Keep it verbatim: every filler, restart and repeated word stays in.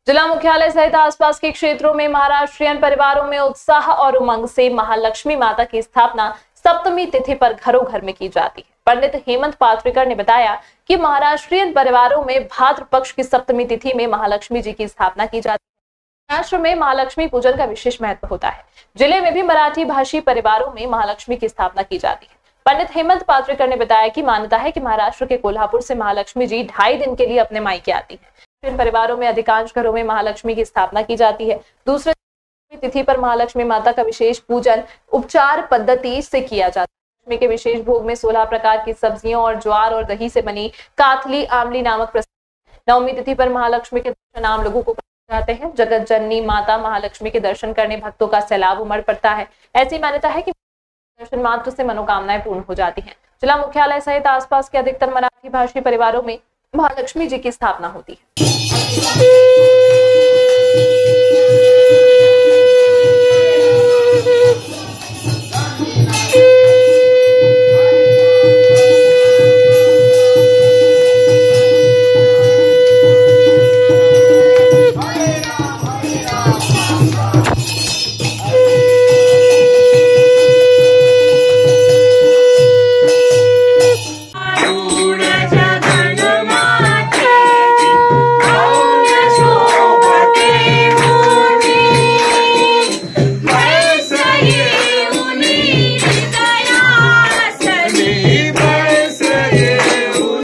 जिला मुख्यालय सहित आसपास के क्षेत्रों में महाराष्ट्रियन परिवारों में उत्साह और उमंग से महालक्ष्मी माता की स्थापना सप्तमी तिथि पर घरों घर में की जाती है। पंडित हेमंत पात्रिकर ने बताया कि महाराष्ट्रियन परिवारों में भाद्र पक्ष की सप्तमी तिथि में महालक्ष्मी जी की स्थापना की जाती है। महाराष्ट्र में महालक्ष्मी पूजन का विशेष महत्व होता है। जिले में भी मराठी भाषी परिवारों में महालक्ष्मी की स्थापना की जाती है। पंडित हेमंत पात्रिकर ने बताया कि मान्यता है कि महाराष्ट्र के कोल्हापुर से महालक्ष्मी जी ढाई दिन के लिए अपने मायके आती है। इन परिवारों में अधिकांश घरों में महालक्ष्मी की स्थापना की जाती है। दूसरे तिथि पर महालक्ष्मी माता का विशेष पूजन उपचार पद्धति से किया जाता है। लक्ष्मी के विशेष भोग में सोलह प्रकार की सब्जियों और ज्वार और दही से बनी काथली आमली नामक प्रसाद। नवमी तिथि पर महालक्ष्मी के दर्शन आम लोगों को जाते हैं। जगत जननी माता महालक्ष्मी के दर्शन करने भक्तों का सैलाब उमड़ पड़ता है। ऐसी मान्यता है कि दर्शन मात्र से मनोकामनाएं पूर्ण हो जाती हैं। जिला मुख्यालय सहित आसपास के अधिकतर मराठी भाषी परिवारों में महालक्ष्मी जी की स्थापना होती है।